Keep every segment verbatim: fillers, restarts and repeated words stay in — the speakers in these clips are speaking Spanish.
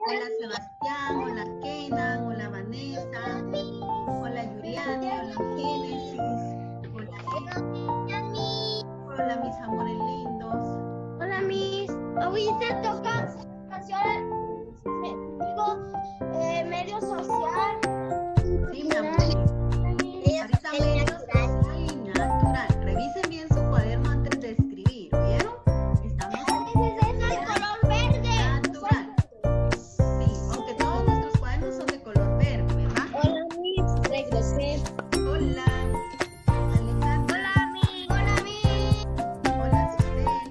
Hola Sebastián, hola Kenan, hola Vanessa, hola Yuriani, hola Génesis, hola Emi, hola mis amores lindos. Hola mis, ahorita toca canciones, digo, eh, medio social. Sí, mi amor. Ahorita medio social y natural. Revisen bien su cuaderno antes de escribir, ¿oyeron? Estamos en el color verde. Natural. Sí, aunque todos nuestros cuadernos son de color verde, ¿verdad? Hola mis, regresé. Hola, Alejandra. Hola mis, hola mis. Hola, Susel.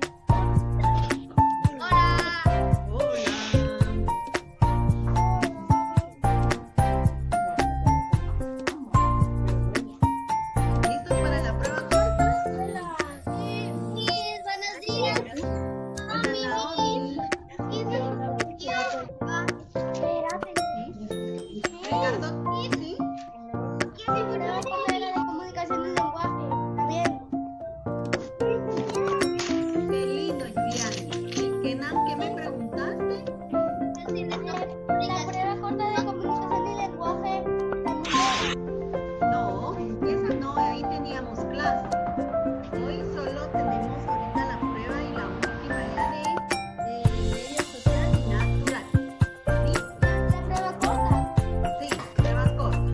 Hola. Hola. ¿Listos para la prueba corta? Hola. Mis, buenos días. Hola, Naomi. ¿Sí? Ricardo, ¿sí? Prueba carrera de comunicación del lenguaje. También. Qué lindo, Julián. Kenan, ¿qué me preguntaste? La prueba corta de comunicación del lenguaje. No, esa no, ahí teníamos clase. Hoy solo tenemos ahorita la prueba y la última ya de eh, medio social y natural. ¿Sí? La prueba corta. Sí, prueba corta.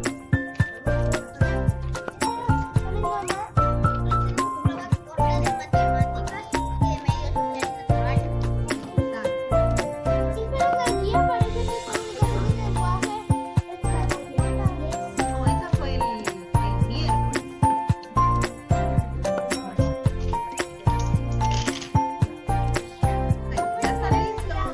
No, esa fue el, el miércoles. Bueno, ¿ya están listos?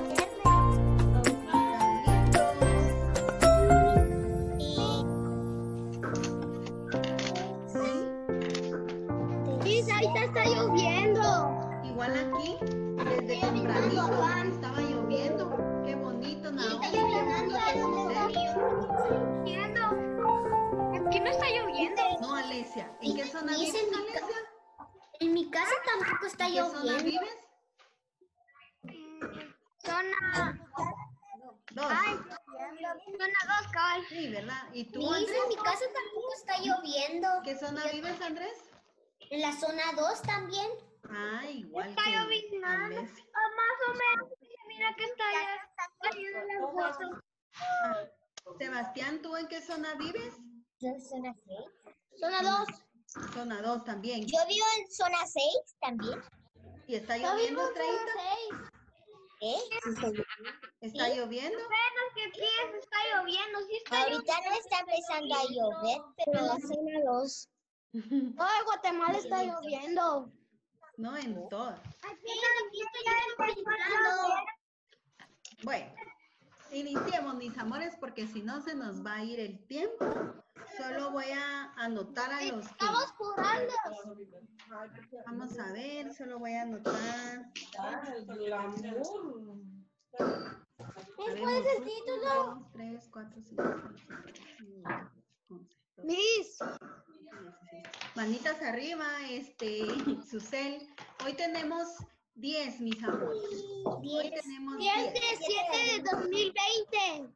¿Están listos? ¿Sí? Ahorita está lloviendo. Igual aquí, desde tempranito estaba lloviendo. Qué bonito, Naomi, qué bonito, Susel. Aquí no está lloviendo. No, Alesia, ¿en qué zona vives, Alesia? En mi casa tampoco está ¿En qué zona lloviendo. vives? Zona. Dos. Zona dos, cabal. Sí, ¿verdad? ¿Y tú, Miss, Andrés? en mi casa tampoco está lloviendo. ¿En qué zona vives, Andrés? En la zona dos también. Ah, igual Está que lloviznando. Alesia. Ah, más o menos. Mira que está ya cayendo la foto. Ah, Sebastián, ¿tú en qué zona vives? Yo en zona seis. Zona dos. Zona dos también. Yo vivo en zona seis también. ¿Y está Yo vivo lloviendo, en zona Estrellita? seis. ¿Eh? Sí, está lloviendo. ¿Está ¿Sí? lloviendo? Menos que aquí está lloviendo. Sí está Ahorita no está empezando a llover, pero en la zona dos. No, en Guatemala está lloviendo. No en todas. Aquí está lloviendo. Bueno, iniciemos, mis amores, porque si no se nos va a ir el tiempo. Solo voy a anotar a los que... Estamos jugando. Vamos a ver, solo voy a anotar... ¿Cuál es el título? dos, tres, cuatro, cinco, seis, siete, once, doce. Miss. Manitas arriba, este, Susel. Hoy tenemos diez, mis amores. Hoy tenemos diez de diez. siete de dos mil veinte.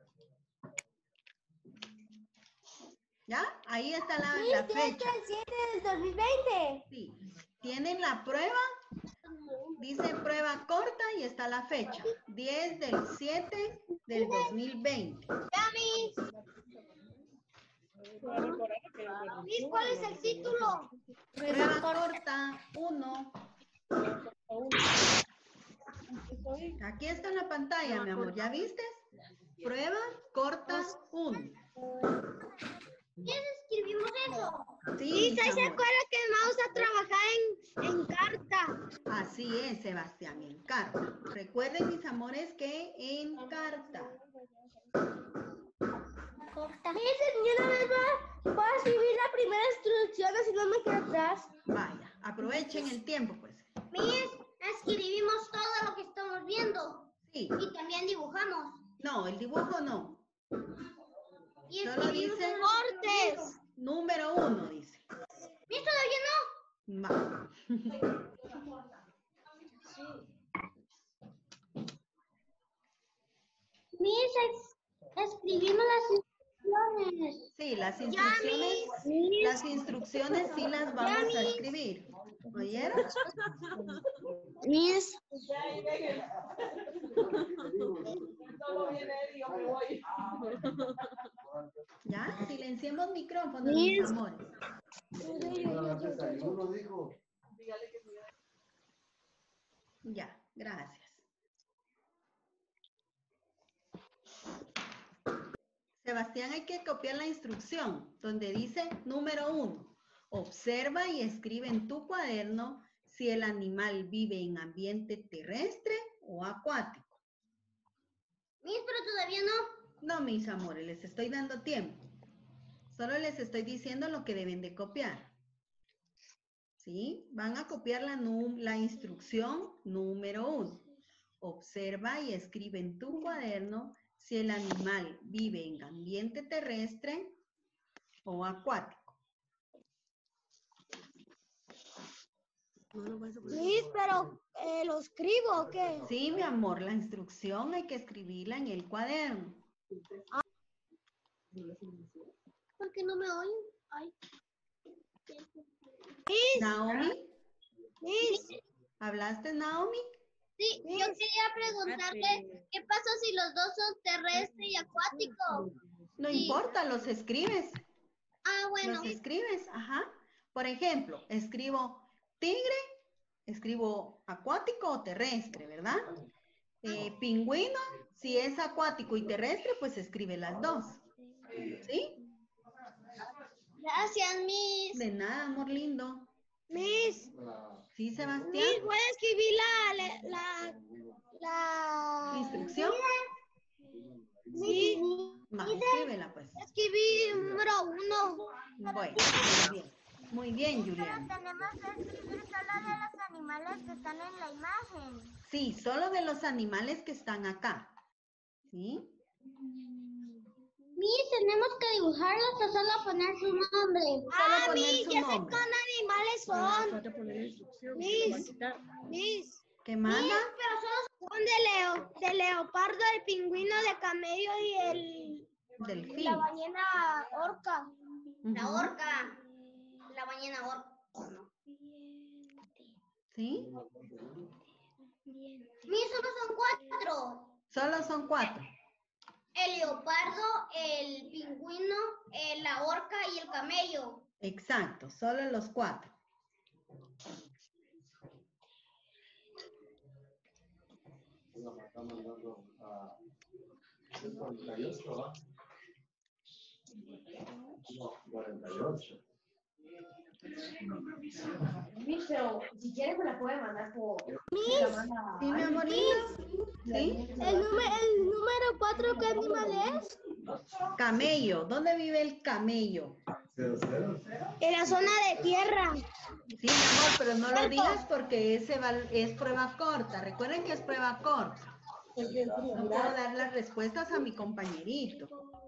¿Ya? Ahí está la, Sí, la diez fecha. del siete del dos mil veinte. Sí. ¿Tienen la prueba? Dice prueba corta y está la fecha. diez del siete del dos mil veinte. Ya, Miss. Miss, ¿cuál es el título? Prueba corta uno. Aquí está en la pantalla, mi amor. ¿Ya viste? Prueba corta uno. ¿Ya escribimos eso? Sí, Sí, mis ¿se amores. acuerda que vamos a trabajar en, en carta? Así es, Sebastián, en carta. Recuerden, mis amores, que en carta. Miss, yo una vez voy a escribir la primera instrucción, así no me quedo atrás. Vaya, aprovechen el tiempo, pues. Miss, escribimos todo lo que estamos viendo. Sí. Y también dibujamos. No, el dibujo no. Y Solo escribimos dice cortes. número uno, dice. Miss, todavía no. Va. Mis, escribimos las instrucciones. Sí, las instrucciones, mis. las instrucciones sí las vamos a escribir. ¿Oyeron? Mis. Ya, silenciemos micrófonos, Mis. mis amores. Ya, gracias. Sebastián, hay que copiar la instrucción donde dice número uno. Observa y escribe en tu cuaderno si el animal vive en ambiente terrestre o acuático. Mis, pero todavía no. No, mis amores, les estoy dando tiempo. Solo les estoy diciendo lo que deben de copiar. ¿Sí? Van a copiar la, la instrucción número uno. Observa y escribe en tu cuaderno si el animal vive en ambiente terrestre o acuático. Mis, pero eh, ¿lo escribo o qué? Sí, mi amor, la instrucción hay que escribirla en el cuaderno. ¿Por qué no me oyen? Ay. Naomi, Mis. ¿hablaste, Naomi? Sí, yo quería preguntarle qué pasa si los dos son terrestre y acuático. No Sí. importa, los escribes. Ah, bueno. Los escribes, ajá. Por ejemplo, escribo tigre, escribo acuático o terrestre, ¿verdad? Eh, pingüino, si es acuático y terrestre, pues escribe las dos. ¿Sí? Gracias, Miss. De nada, amor lindo. Miss. ¿Sí, Sebastián? Miss, voy a escribir la... la, la... ¿Instrucción? Sí. Va, escríbela, pues. Escribí número uno. Bueno, muy bien. Muy bien, Julián. Tenemos que escribir solo de los animales que están en la imagen. Sí, solo de los animales que están acá. ¿Sí? Miss, tenemos que dibujarlos o solo poner su nombre. Solo poner su nombre. Animales son. Miss, Miss. ¿Qué manda? Pero solo son de, leo, de leopardo, el pingüino, de camello y el... Delfín. La ballena orca. La Ujú. orca. La ballena orca. ¿Sí? Miss, solo son cuatro. Solo son cuatro. El leopardo, el pingüino, eh, la orca y el camello. Exacto, solo los cuatro. Michelle, si quieres me la puede mandar por... ¿Sí, mi amor lindo? ¿Sí? El número, el número cuatro, ¿qué animal es? Camello. ¿Dónde vive el camello? En la zona de tierra. Sí, mi amor, pero no lo digas porque ese va- es prueba corta. Recuerden que es prueba corta. No puedo dar las respuestas a mi compañerito.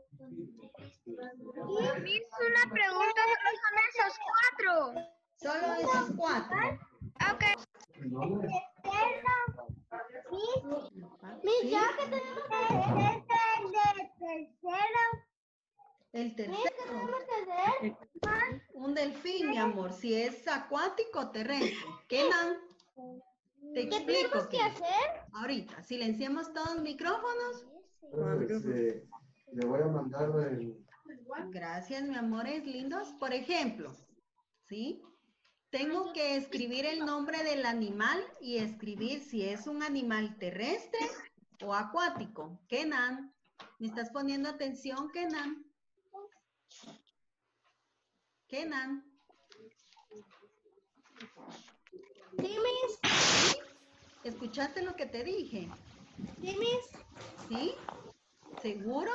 Miss, una pregunta, ¿solo son esos cuatro? Solo esos cuatro. Ok. Miss, ¿Sí? ya que tenemos que hacer el tercero. El ¿Qué tercero. tenemos que hacer? Un delfín, mi amor. Si es acuático o terrestre. Kenan, te ¿Qué explico. tenemos que Kenan. hacer? Ahorita, silenciemos todos los micrófonos. Este, le voy a mandar el... Gracias, mi amores lindos. Por ejemplo, ¿sí? Tengo que escribir el nombre del animal y escribir si es un animal terrestre o acuático. Kenan, ¿me estás poniendo atención, Kenan? Kenan. Sí, Miss. ¿Escuchaste lo que te dije? Sí, Miss. ¿Sí? ¿Seguro?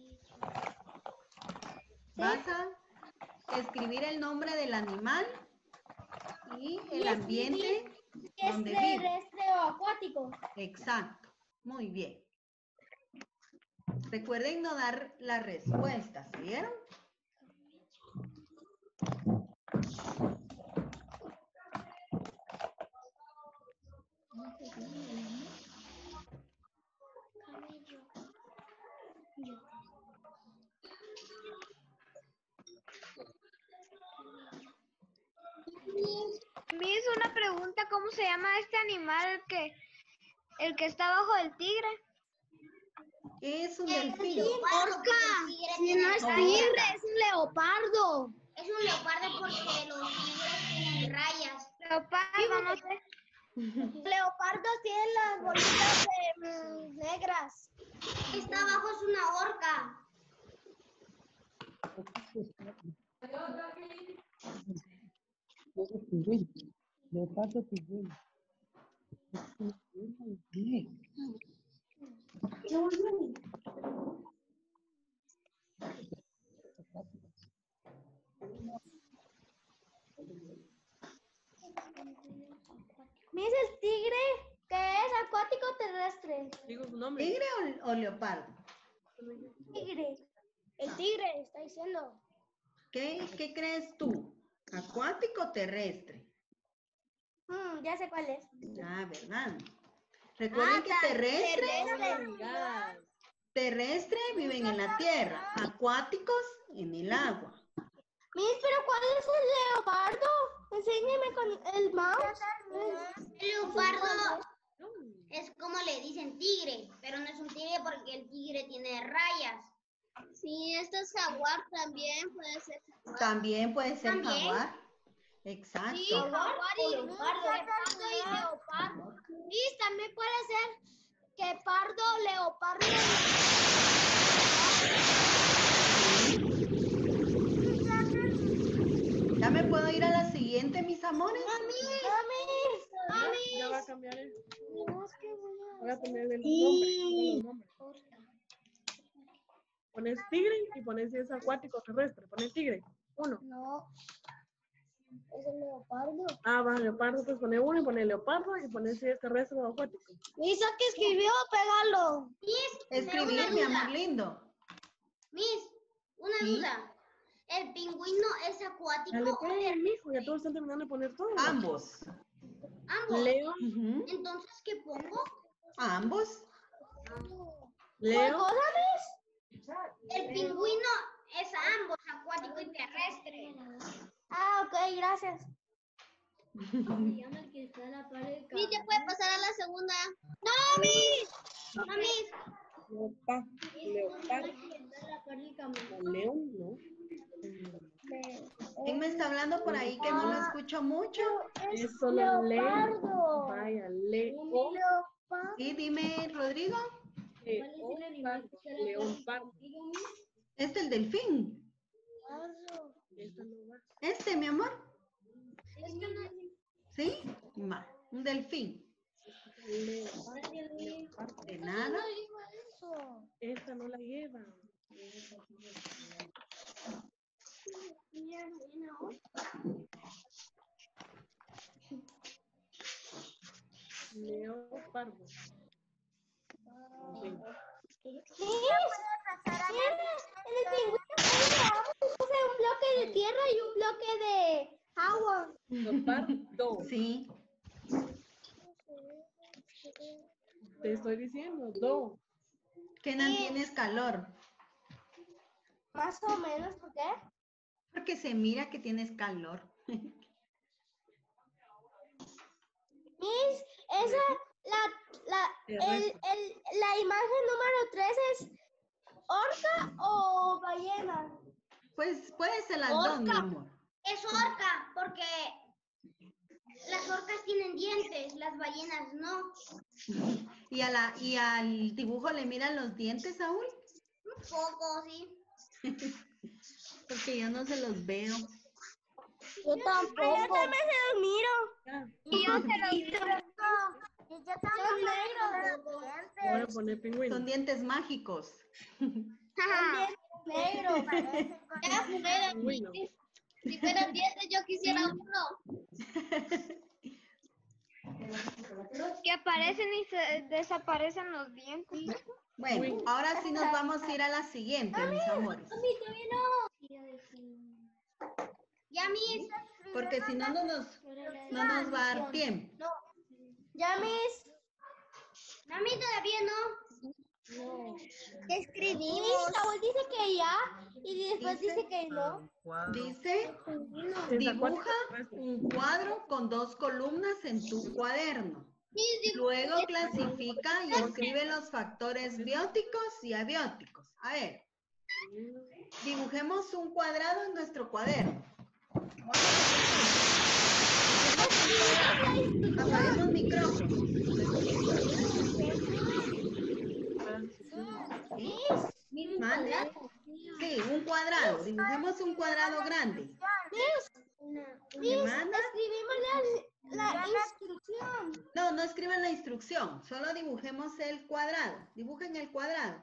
Vas a escribir el nombre del animal y el ambiente ¿Es donde vive. terrestre o acuático? Exacto. Muy bien. Recuerden no dar las respuestas, ¿vieron? ¿cómo se llama este animal que el que está bajo del tigre? Es un delfín. Orca. Si no es Orca. tigre, es un leopardo. Es un leopardo porque los tigres tienen rayas. Leopardo, no sé. Leopardos tienen las bolitas de, mm, negras. Está abajo es una orca. Leopardo pingüino. Miss, el tigre, ¿qué es? ¿Acuático o terrestre? Digo su nombre. ¿Tigre o, o leopardo? Tigre. El tigre, está diciendo. ¿Qué, qué crees tú? ¿Acuático o terrestre? Mm, ya sé cuál es. Ah, ¿verdad? Recuerden que terrestre, terrestre viven en la tierra, acuáticos en el agua. Miss, ¿pero cuál es el leopardo? Enséñeme con el mouse. El leopardo es como le dicen tigre, pero no es un tigre porque el tigre tiene rayas. Sí, esto es jaguar también, puede ser. También puede ser También. jaguar. Exacto. Sí, jaguar y leopardo. leopardo y leopardo. Miss, también puede ser que pardo, leopardo. ¿Ya me puedo ir a la siguiente, mis amores? Mami, Ya va a cambiar el. no, es que voy a- Voy a poner el nombre. el nombre. Pones tigre y pones si es acuático o terrestre. Pones tigre. Uno. No, es el leopardo. Ah, va, leopardo, pues pone uno y pone leopardo y pones si es terrestre o acuático. Misa que escribió, pégalo. Miss, Escribir, una mi duda. amor lindo. Miss, una Sí. duda. ¿El pingüino es acuático Dale, o pues, terrestre? mijo, ya todos están terminando de poner todo. Ambos. Ambos. Leo, Ujú. Entonces, ¿qué pongo? Ambos. Leo, El pingüino es ambos, acuático y terrestre. Ah, ok, gracias. Miss, ya puede pasar a la segunda. ¡No, Miss! No, Miss. leopardo, leopardo. No, león, no. ¿Quién me está hablando por ahí que no lo escucho mucho? Es solo leo. leopardo. Vaya, leo. Leopardo. Sí, dime, Rodrigo. Leopardo, leopardo. Este el delfín. Esta no va. Este, mi amor. ¿Sí? Va. Un delfín. Leopardo, leopardo. De nada. Esta no la lleva. Leopardo. Ok. Miss, en el pingüino puse un bloque de tierra y un bloque de agua. Leopardo. Sí. Te estoy diciendo, do. Que no tienes calor. Más o menos, ¿por qué? Porque se mira que tienes calor. Miss, esa, la, la, el, Terrestre. el, la imagen número tres es orca o ballena. Pues puede ser las dos, mi amor. Es orca, porque las orcas tienen dientes, las ballenas no. ¿Y, a la, y al dibujo le miran los dientes aún? Un poco, sí. Porque yo no se los veo. Yo tampoco. Yo también se los miro. Ya. Y yo se los miro. Yo también. Voy a poner pingüino. Son dientes mágicos. Negro. Ya fueran Pingüino. si fueran dientes, yo quisiera uno. Que aparecen y se desaparecen los dientes. Bueno, ahora sí nos vamos a ir a la siguiente, mis amores. Ya, Miss. Porque si no, no nos, no nos va a dar tiempo. Ya, Miss. A mí todavía no. ¿Qué escribimos? Miss, Saúl dice que ya. Y después Dice- dice que no. Dice, dibuja un cuadro con dos columnas en tu cuaderno. Luego clasifica y escribe los factores bióticos y abióticos. A ver, dibujemos un cuadrado en nuestro cuaderno. Apaguemos micrófono. ¿Sí? ¿Mande? Sí, un cuadrado. Dibujemos un cuadrado grande. ¿Me manda? Escribimos la, la instrucción. No, no escriban la instrucción. Solo dibujemos el cuadrado. Dibujen el cuadrado.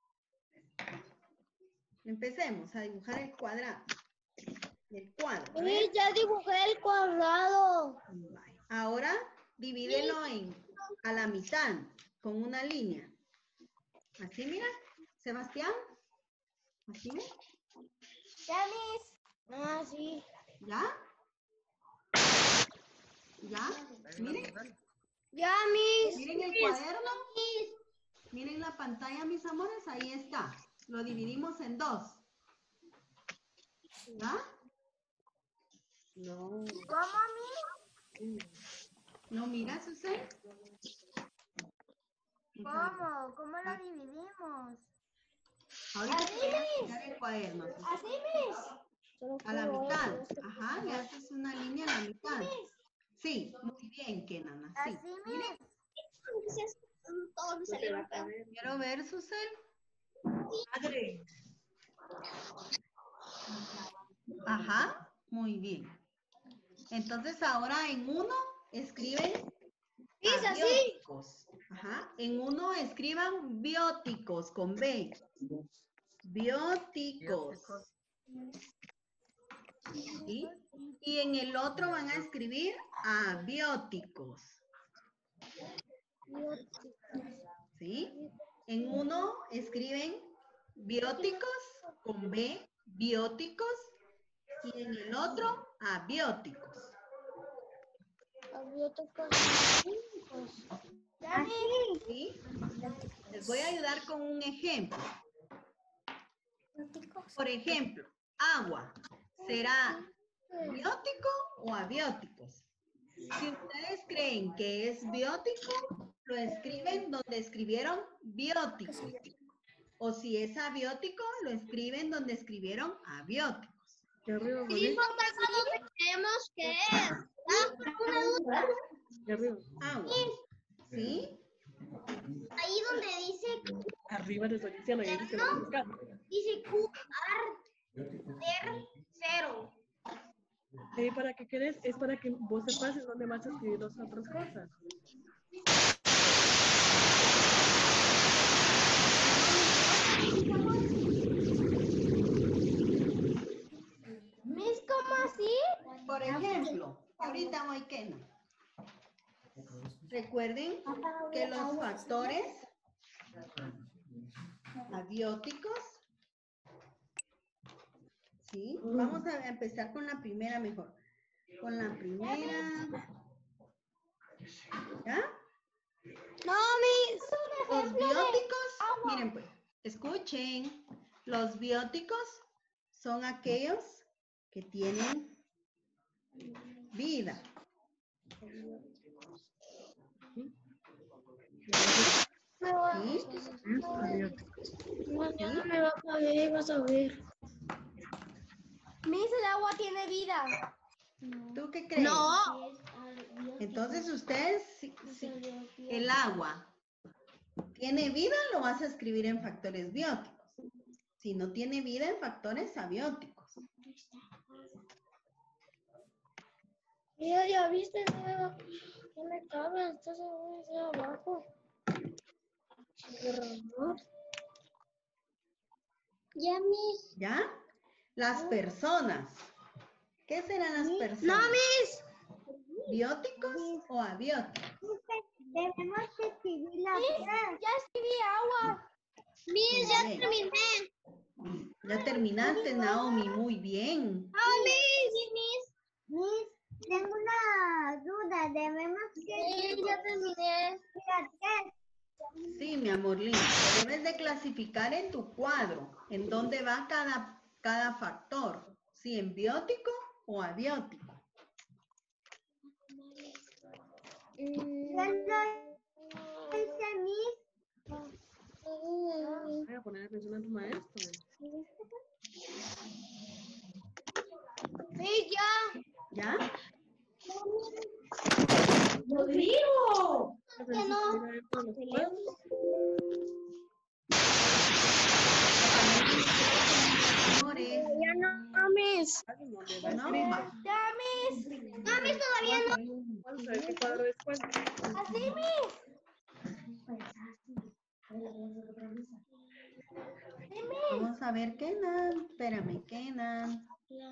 Empecemos a dibujar el cuadrado. El cuadro. A ver. Sí, ya dibujé el cuadrado. Vale. Ahora divídelo en, a la mitad con una línea. Así, mira, Sebastián. Así, mira. Ya, mis. Ah, sí. ¿Ya? ¿Ya? Miren, Ya, mis. miren el cuaderno. Miren la pantalla, mis amores. Ahí está. Lo dividimos en dos. ¿Ya? No. ¿Cómo, mis? ¿No mira, Susana? ¿Cómo? ¿Cómo lo dividimos? Ahorita te voy a enseñar el cuaderno. Susana. Así, mis. A la mitad. Ajá, y haces una línea a la mitad. Sí, muy bien, Kenan. Así. Así, mis. Todos me salieron feos. Quiero ver, Susel. Padre. Ajá, muy bien. Entonces ahora en uno escriben Es así. abióticos. Ajá. En uno escriban bióticos con B. Bióticos. ¿Sí? Y en el otro van a escribir abióticos. ¿Sí? En uno escriben bióticos con B, bióticos, y en el otro abióticos. ¿Sí? Les voy a ayudar con un ejemplo. Por ejemplo, agua. ¿Será biótico o abióticos? Si ustedes creen que es biótico, lo escriben donde escribieron bióticos. O si es abiótico, lo escriben donde escribieron abióticos. ¿Qué arriba, Sí, María? papá, creemos que es. Ah, una duda. ¿Qué arriba? Agua. ¿Sí? Ahí donde dice, Arriba te estoy diciendo. Y dice que lo buscar. dice Q, R, cero. ¿Y para qué querés? Es para que vos sepas en dónde vas a escribir las otras cosas. ¿Mis cómo así? Por ejemplo, ahorita voy que no. Recuerden que los factores abióticos, ¿sí? Vamos a empezar con la primera mejor. Con la primera. ¿Ya? No, mis. Los bióticos, miren pues, escuchen. Los bióticos son aquellos que tienen vida. ¿Sí? Mañana me va a caer, vas a ver. Mis, el agua tiene vida. ¿Tú qué crees? No. Entonces ustedes, si, si el agua tiene vida, lo vas a escribir en factores bióticos. Si no tiene vida, en factores abióticos. Mira, ya viste, no me cabe, estás ahí abajo. Ya, mis. ¿Ya? Las personas. ¿Qué serán las personas? No, mis. ¿Bióticos o abióticos? Tenemos que escribir la Ya escribí agua. Mis, ya ya terminé. Ya terminaste, Naomi. Muy bien. Oh, mis, mis. Mis, tengo una duda. Debemos que... Sí, ya terminé. Sí, mi amor lindo. Debes de clasificar en tu cuadro, en dónde va cada, cada factor, si en biótico o abiótico. Voy a poner atención a tu maestro. Sí, ya. ¿Ya? ¡Rodrigo! Que no. Mira dentro de los cuadros. Amores. Ya no, Miss. ¿Sabes dónde va a No, escribir? va. Ya, Miss. No, mis todavía no. Vamos a ver qué cuadro es cuál. Así, Miss. Vamos a ver, Kenan. Espérame, Kenan.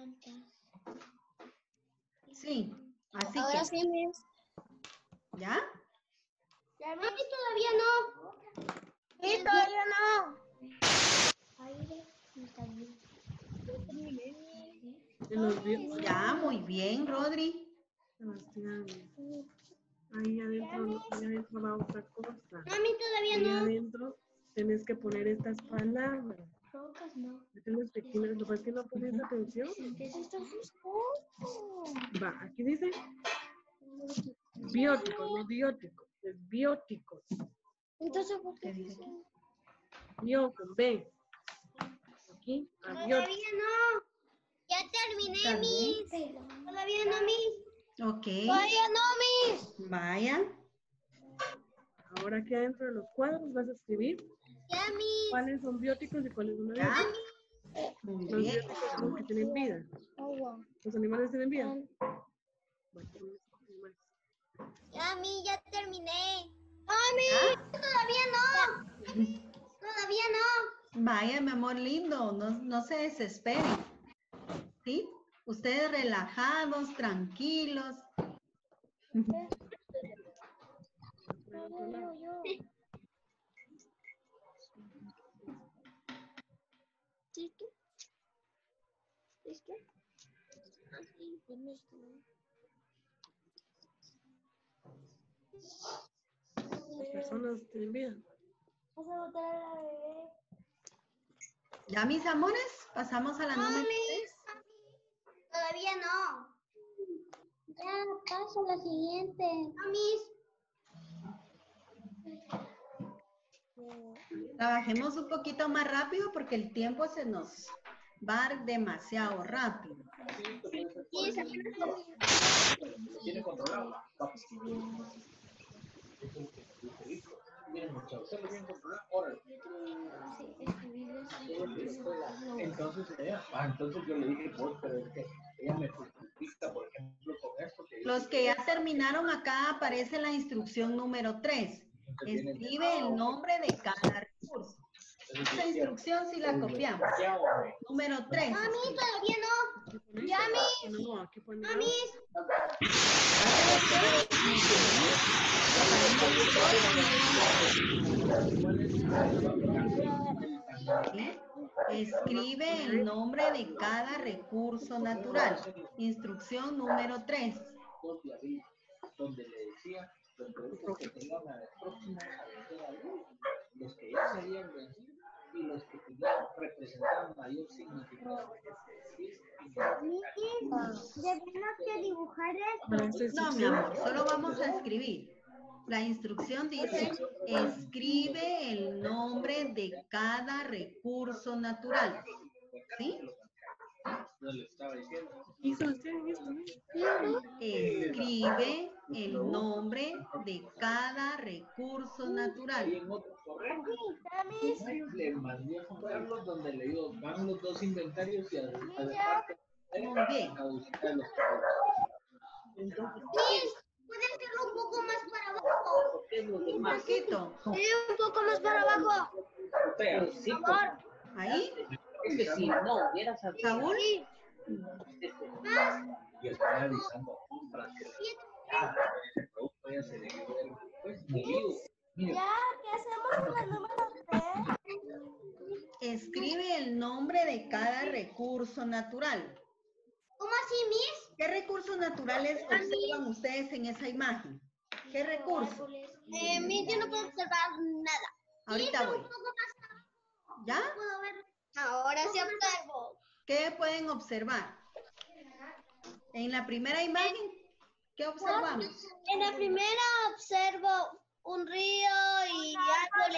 Sí, así Ahora que. sí, Miss. ¿Ya? Ya, No, Miss. mis todavía no. Sí, todavía no. En los videos. Ya, muy bien, Rodri. Sebastián. Ahí adentro, no- ahí adentro va otra cosa. No, mis todavía Ahí no. adentro tenés que poner estas palabras. Tienes que poner, lo que pasa es que no pones atención. Va, aquí dice bióticos, no bióticos, es bióticos. Entonces, ¿por ¿Qué qué? dice aquí? Bio con B. Aquí, abióticos. Todavía no. Ya terminé, ¿Está bien? mis. Todavía no, mis. Ok. Todavía no, mis. Vaya. Ahora aquí adentro de los cuadros vas a escribir Ya, mis. cuáles son bióticos y cuáles son ¿Ya? abióticos. Muy Los bien. bióticos son los que tienen vida. Los animales tienen vida. Bueno, son los animales. Ya, mis, ya terminé. No, mis. Todavía no. Todavía no. Vaya, mi amor lindo, no, no se desesperen. ¿Sí? Ustedes relajados, tranquilos. ¿Listo? ¿Listo? Las personas tienen vida. Vas a botar a la bebé. ¿Ya, mis amores? Pasamos a la No, número mis. Todavía no. Ya, paso a la siguiente. No, mis. Trabajemos un poquito más rápido porque el tiempo se nos va demasiado rápido. Sí, esa- Tiene controlado. Miren, muchachos, ¿se lo tienen controlado? Órale. Entonces ella, ah, entonces yo le dije, pues, pero es que ella me justifica, por ejemplo, con esto que Los que ya terminaron acá aparece la instrucción número tres. Escribe el nombre de cada recurso. Esa instrucción sí la copiamos. Número tres. No, mis, todavía no. Ya, mis. No, aquí ponen No, mis. ¿Sí? Escribe el nombre de cada recurso natural. Instrucción número tres. donde le decía, los productos que tenían a la próxima a vender a luz, los que ya se habían vencido y los que tenían representaban mayor significado. Debemos que dibujar Para esta No, mi instrucción, amor, solo vamos a escribir. La instrucción dice, escribe el nombre de cada recurso natural. ¿Sí? Yo le estaba diciendo, y Sebastián, esto, ¿no? Escribe el nombre de cada recurso y natural. en otro correo le mandé a Juan Carlos donde le digo, van los dos inventarios y además Muy bien. a buscar los productos. Entonces, Mis, ¿puede hacerlo un poco más para abajo? ¿Qué es lo Un demás? poquito. Sí, un poco más para abajo. O sea, sí, Por favor. Ahí. es que si no hubieras Saúl. y estoy avisando a compras que ya, ese producto ya se le dio pues me digo, mire, Ya, ¿qué hacemos con la número tres? Escribe el nombre de cada recurso natural. ¿Cómo así, mis? ¿Qué recursos naturales observan ustedes en esa imagen? ¿Qué recurso? Eh, mis, yo no puedo observar nada. Ahorita Sí, pero voy. un poco más abajo. ¿Ya? Puedo ver. Ahora sí observo. ¿Qué pueden observar? En la primera imagen, ¿qué observamos? En la primera observo un río y árboles.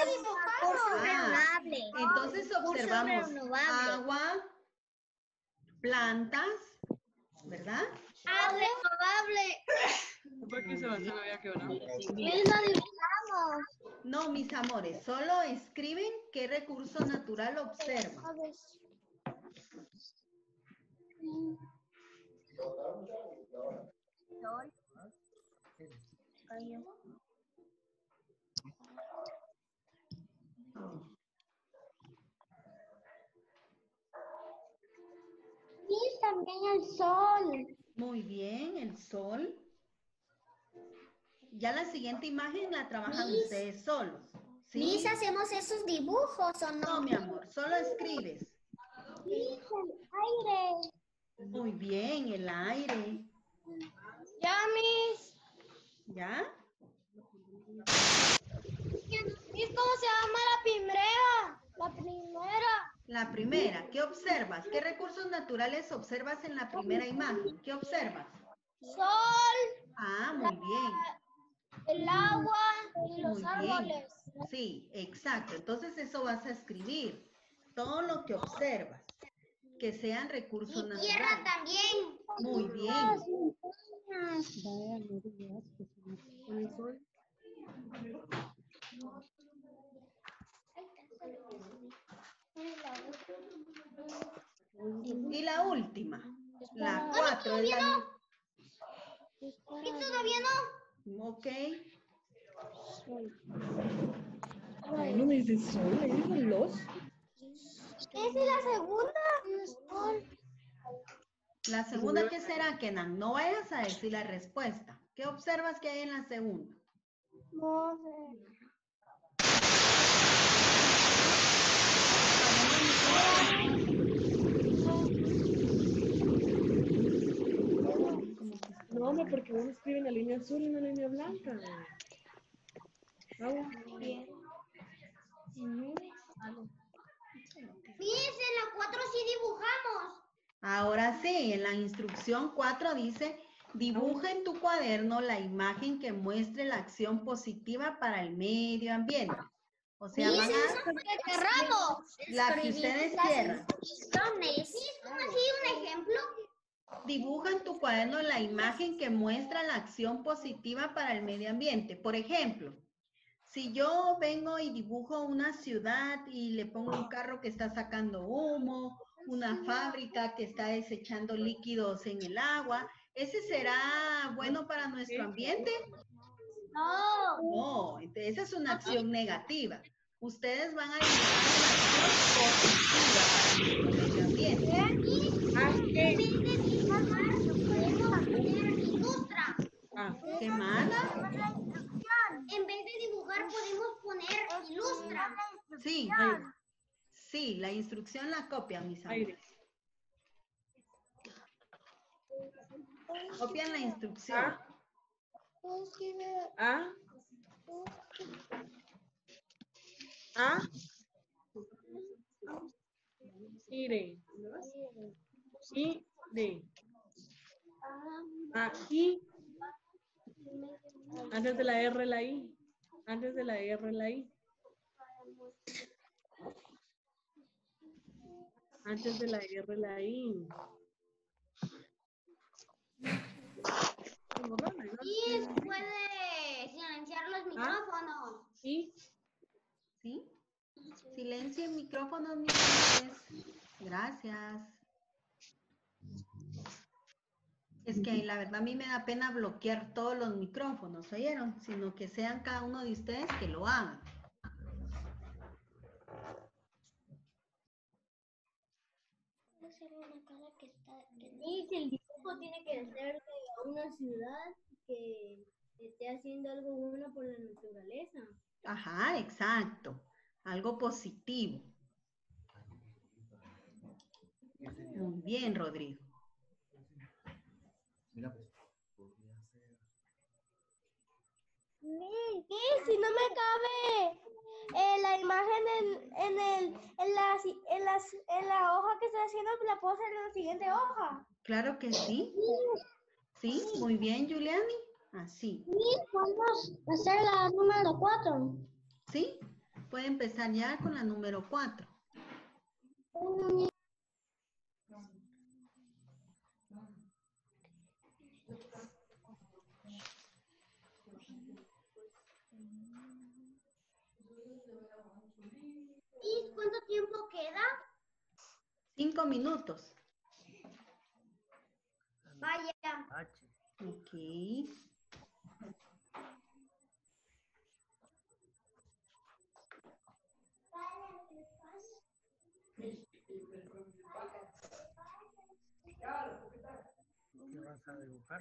Ah, entonces observamos agua, plantas, ¿verdad? Ah, renovable. ¿Por qué Sebastián había que hablar? Y lo dibujamos. No, mis amores, solo escriben qué recurso natural observan. A ver. Y también el sol. Muy bien, el sol. Ya la siguiente imagen la trabajan Miss. ustedes solos. ¿Sí? Miss, ¿hacemos esos dibujos o No, no? mi amor, solo escribes. Y el aire. Muy bien, el aire. Ya, mis. ¿Ya? ¿Y cómo se llama la primera? La primera. La primera, ¿qué observas? ¿Qué recursos naturales observas en la primera imagen? ¿Qué observas? Sol, Ah, muy bien. el agua y los Muy bien. árboles. Sí, exacto. Entonces eso vas a escribir. Todo lo que observas. Que sean recursos Y tierra naturales. también. Muy bien. Con el sol. Y la última. La cuatro es la... ¿Y todavía no? Ok. Ay, no me dices sol, me dices los. ¿Esa es la segunda? La segunda, ¿qué será, Kenan? No vayas a decir la respuesta. ¿Qué observas que hay en la segunda? No sé. No, hombre, porque uno escribe en la línea azul y en la línea blanca. Agua. Miss, en la cuatro sí dibujamos. Ahora sí, en la instrucción cuatro dice, dibuja en tu cuaderno la imagen que muestre la acción positiva para el medio ambiente. O sea, van a ¿Qué querramos? la que ustedes quieran. Miss, ¿cómo así un ejemplo? Dibuja en tu cuaderno la imagen que muestra la acción positiva para el medio ambiente. Por ejemplo, si yo vengo y dibujo una ciudad y le pongo un carro que está sacando humo, una fábrica que está desechando líquidos en el agua, ¿ese será bueno para nuestro ambiente? No. No, entonces esa es una acción negativa. Ustedes van a dibujar una acción positiva para nuestro medio ambiente. Ah, En ¿qué? vez de dibujar, podemos poner ilustra. Ah, ¿Qué más? En vez de dibujar, podemos poner ilustra. Sí, aire. sí, la instrucción la copian, mis Aire. amigos. Copian la instrucción. Ah. Ah. Ah. Ire. Ire. Aquí. Antes de la R la I. Antes de la R la I. Antes de la R la I. Y puede silenciar los micrófonos. ¿Y? ¿Sí? Silencio el micrófono, mis amores. Gracias. Es que la verdad a mí me da pena bloquear todos los micrófonos, ¿oyeron? Sino que sean cada uno de ustedes que lo hagan. Y si el dibujo tiene que ser de una ciudad que esté haciendo algo bueno por la naturaleza. Ajá, exacto. Algo positivo. Muy bien, Rodrigo. Mira, pues, podría ser. ¿Qué? Si no me cabe. eh, la imagen en, en, el, en, la, en, las, en la hoja que estoy haciendo, la puedo hacer en la siguiente hoja. Claro que sí. Sí, muy bien, Juliani. Así. Vamos a hacer la número cuatro. ¿Sí? Puede empezar ya con la número cuatro. ¿Y cuánto tiempo queda? Cinco minutos. Vaya. Ok. ¿Qué vas a dibujar?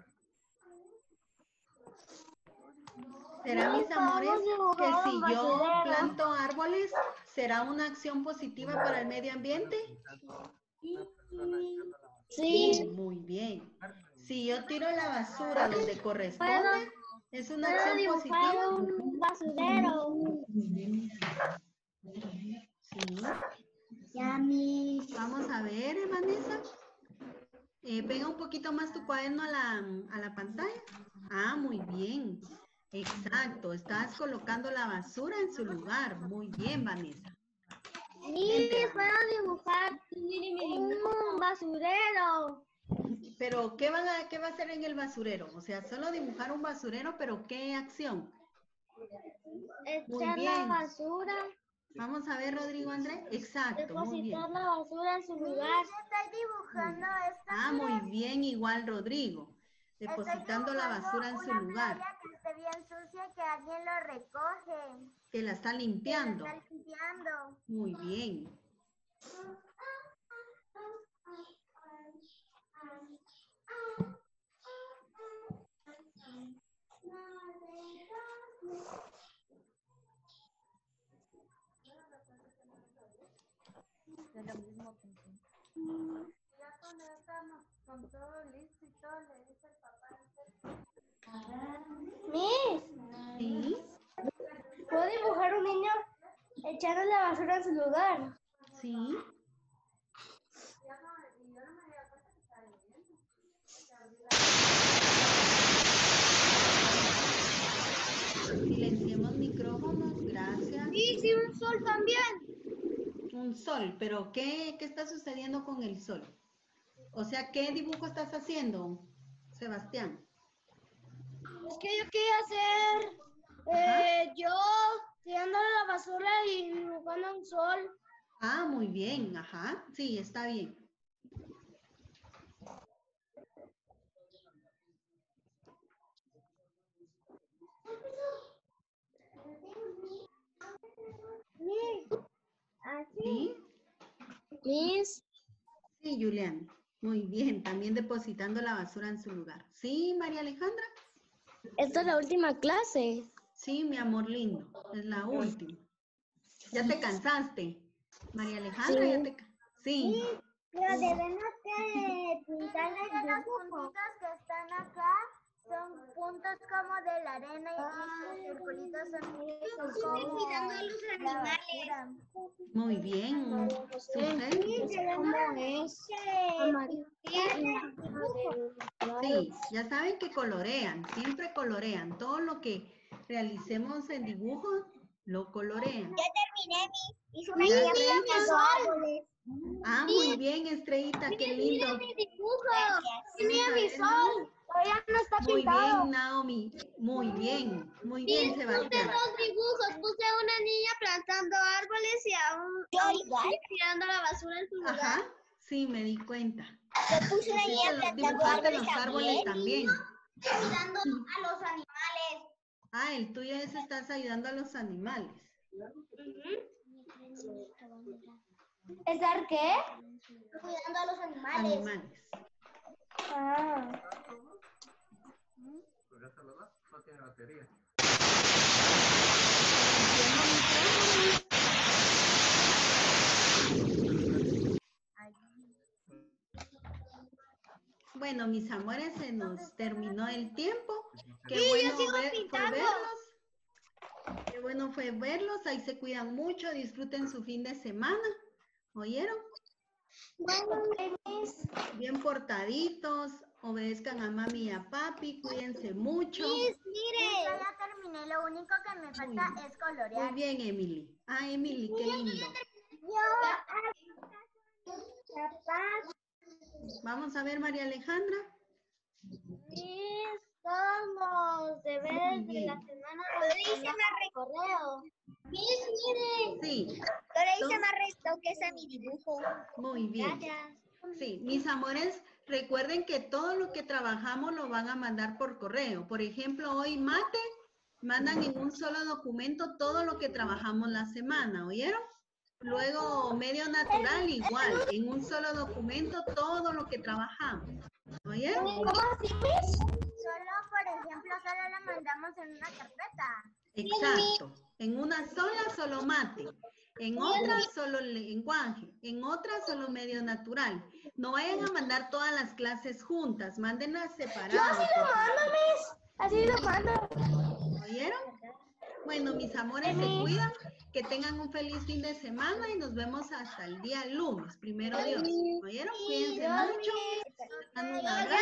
¿Será, mis amores, que si yo planto árboles, será una acción positiva para el medio ambiente? Sí. Muy bien. Si yo tiro la basura donde corresponde, ¿es una acción positiva? Un basurero. Sí. Ya, mis. Vamos a ver, eh, Vanessa. Eh, pega un poquito más tu cuaderno a la, a la pantalla. Ah, muy bien. Exacto. Estás colocando la basura en su lugar. Muy bien, Vanessa. Sí, puedo dibujar un basurero. Pero, ¿qué, van a, ¿qué va a hacer en el basurero? O sea, solo dibujar un basurero, pero ¿qué acción? Muy Echar la bien. basura. Vamos a ver, Rodrigo Andrés. Exacto, muy bien. Depositar la basura en su lugar. Estoy dibujando esta. Ah, muy bien, igual Rodrigo. Depositando la basura en su lugar. Que esté bien sucia, que alguien lo recoge. Que la está limpiando. Que la está limpiando. Muy bien. Ya cuando estamos con todo listo y todo, le dice el papá. Miss, ¿Sí? ¿puedo dibujar un niño echando la basura en su lugar? ¿Sí? Silenciemos micrófonos, gracias. Sí, sí, un sol también. Un sol, pero ¿qué, qué está sucediendo con el sol? O sea, ¿qué dibujo estás haciendo, Sebastián? Es que yo quería hacer eh, yo tirando la basura y dibujando un sol. Ah, muy bien, ajá, sí, está bien. ¿Sí? Miss, Sí, Julián. Muy bien, también depositando la basura en su lugar. ¿Sí, María Alejandra? esta es la última clase. Sí, mi amor lindo, es la última. ¿Ya te cansaste? María Alejandra, Sí. ya te ca- Sí. Pero debemos que pintar Las puntitas que están acá son puntos como de la arena y estos circulitos son como cuidando a los animales. Muy bien. ¿Usted? ¿Cómo es? Sí, ya saben que colorean, siempre colorean. Todo lo que realicemos en dibujo, lo colorean. Ya terminé mi. Hice ¿Ya, una Estrellita? Ah, muy bien, Estrellita, qué lindo. dibujo. Mira mi sol. Todavía no está Muy pintado. bien, Naomi. Muy bien, muy bien, Sebastián. dibujos. Puse a una niña plantando árboles y a un, a un niño tirando la basura en su lugar. Ajá, sí, me di cuenta. Yo puse una niña Pusiste los- plantando dibujaste árboles los árboles también. ayudando a los animales. Ah, el tuyo es estás ayudando a los animales. ¿Estar qué? Cuidando a los animales. Animales. Ah. Pues ya se lo da, no tiene batería. Bueno, mis amores, se nos terminó el tiempo. Qué bueno ver, por verlos. Qué Qué bueno fue verlos. Ahí se cuidan mucho. Disfruten su fin de semana. ¿Oyeron? Bueno, Miss. Bien portaditos. Obedezcan a mami y a papi. Cuídense mucho. Miss, mire. Yo ya terminé. Lo único que me falta Muy es colorear. Muy bien, Emily. Ah, Emily, qué lindo. Yo, capaz. Vamos a ver, María Alejandra. Miss, somos deberes de la semana. Lo hice más correo. Miss, mire. Sí. Lo hice Entonces- más retoques a mi dibujo. Muy bien. Gracias. Sí, mis amores, recuerden que todo lo que trabajamos lo van a mandar por correo. Por ejemplo, hoy mate, mandan en un solo documento todo lo que trabajamos la semana, ¿oyeron? Luego, medio natural igual, en un solo documento todo lo que trabajamos, ¿oyeron? ¿Cómo así, Miss? Solo, por ejemplo, solo lo mandamos en una carpeta. Exacto. En una sola solo mate, en otra solo lenguaje, en otra solo medio natural. No vayan a mandar todas las clases juntas, mándenlas separadas. Miss. Así lo mando. ¿Oyeron? Bueno, mis amores, se cuidan, que tengan un feliz fin de semana y nos vemos hasta el día lunes, primero Dios. ¿Oyeron? Cuídense mucho. Les mando un abrazo.